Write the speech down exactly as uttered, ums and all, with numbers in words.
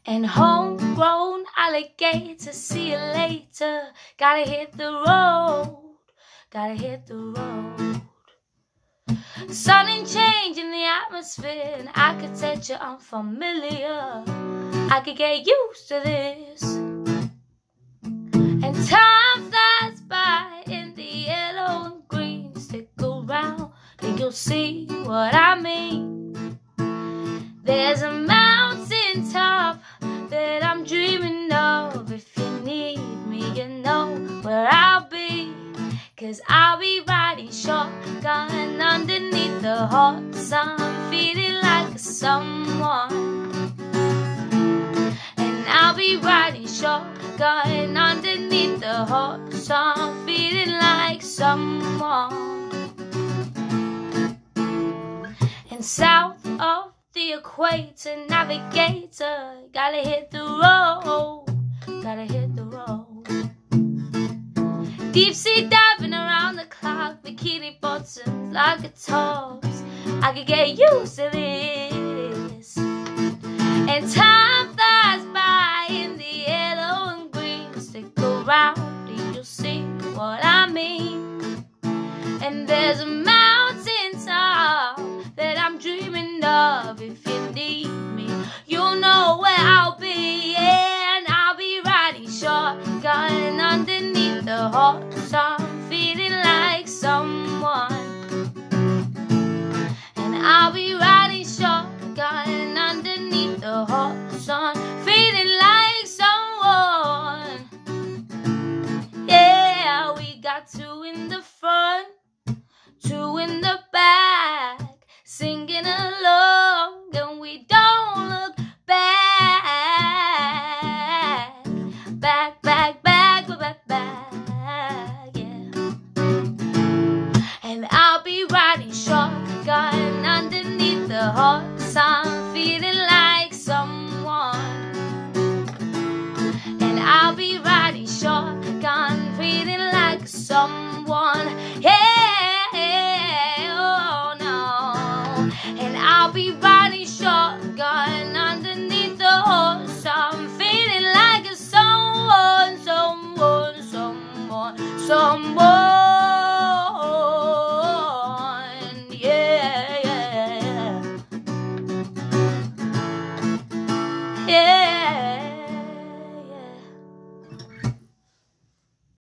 And homegrown alligator, see you later. Gotta hit the road, gotta hit the road. Sudden change in the atmosphere, and architecture unfamiliar. I could get used to this. And time flies by in the yellow and green. Stick around and you'll see what I mean. There's a mountain top that I'm dreaming of. If you need me, you know where I'll be. Cause I'll be riding shotgun underneath the hot sun, feeling like someone. And I'll be riding shotgun underneath the hot sun, feeling like someone. And south of the equator, navigator, gotta hit the road, gotta hit the road. Deep sea diving around the clock, bikini bottoms, lager tops. I could get used to this. And time flies by in the yellow and green. Stick around and you'll see what I mean. And there's a mountain top that I'm dreaming of. If you need me, you'll know where I'll be. Yeah, and I'll be riding shotgun underneath the hot sun, feeling like someone. And I'll be riding shotgun underneath the hot sun, feeling like someone. Yeah, we got two in the front, two in the back, singing along, and we don't look back. Back, back, back, back, back, yeah. And I'll be riding shotgun underneath the hot sun, feeling like someone. And I'll be riding shotgun, feeling like someone. Yeah, oh no. And I'll be riding shotgun underneath the hot sun, feeling like a someone, someone, someone, someone.